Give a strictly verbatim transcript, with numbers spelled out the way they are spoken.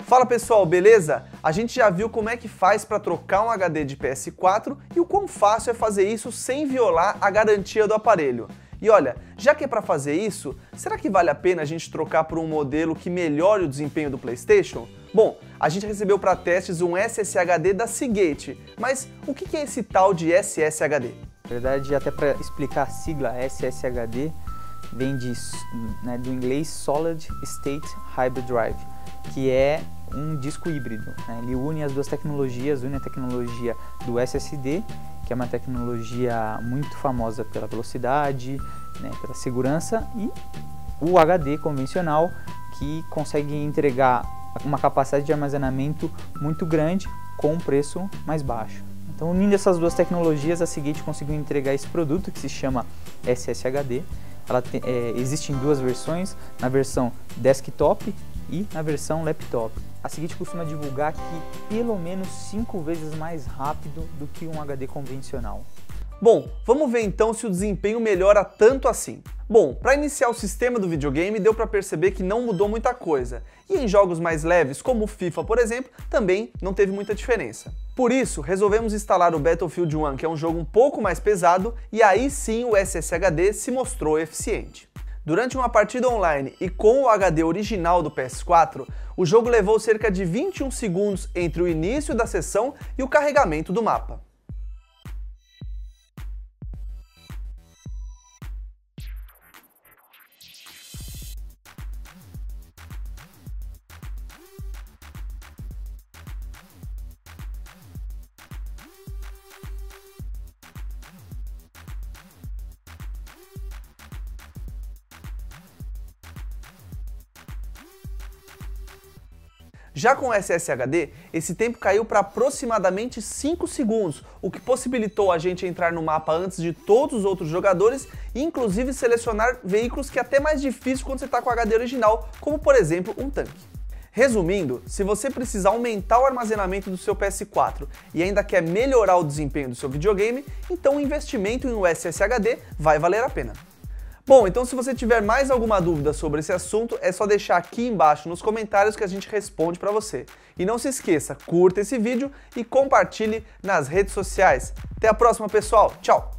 Fala pessoal, beleza? A gente já viu como é que faz para trocar um H D de P S quatro e o quão fácil é fazer isso sem violar a garantia do aparelho. E olha, já que é para fazer isso, será que vale a pena a gente trocar por um modelo que melhore o desempenho do PlayStation? Bom, a gente recebeu para testes um S S H D da Seagate, mas o que é esse tal de S S H D? Na verdade, até para explicar a sigla S S H D, vem de, né, do inglês Solid State Hybrid Drive, que é um disco híbrido, né? Ele une as duas tecnologias, une a tecnologia do S S D, que é uma tecnologia muito famosa pela velocidade, né, pela segurança, e o H D convencional, que consegue entregar uma capacidade de armazenamento muito grande com um preço mais baixo. Então, unindo essas duas tecnologias, a Seagate conseguiu entregar esse produto que se chama S S H D. Ela tem, é, existe em duas versões, na versão desktop e na versão laptop. A Seagate costuma divulgar que pelo menos cinco vezes mais rápido do que um H D convencional. Bom, vamos ver então se o desempenho melhora tanto assim. Bom, para iniciar o sistema do videogame deu para perceber que não mudou muita coisa, e em jogos mais leves, como o FIFA, por exemplo, também não teve muita diferença. Por isso, resolvemos instalar o Battlefield um, que é um jogo um pouco mais pesado, e aí sim o S S H D se mostrou eficiente. Durante uma partida online e com o H D original do P S quatro, o jogo levou cerca de vinte e um segundos entre o início da sessão e o carregamento do mapa. Já com o S S H D, esse tempo caiu para aproximadamente cinco segundos, o que possibilitou a gente entrar no mapa antes de todos os outros jogadores e inclusive selecionar veículos que é até mais difícil quando você está com o H D original, como por exemplo um tanque. Resumindo, se você precisar aumentar o armazenamento do seu P S quatro e ainda quer melhorar o desempenho do seu videogame, então o investimento em um S S H D vai valer a pena. Bom, então se você tiver mais alguma dúvida sobre esse assunto, é só deixar aqui embaixo nos comentários que a gente responde para você. E não se esqueça, curta esse vídeo e compartilhe nas redes sociais. Até a próxima, pessoal. Tchau!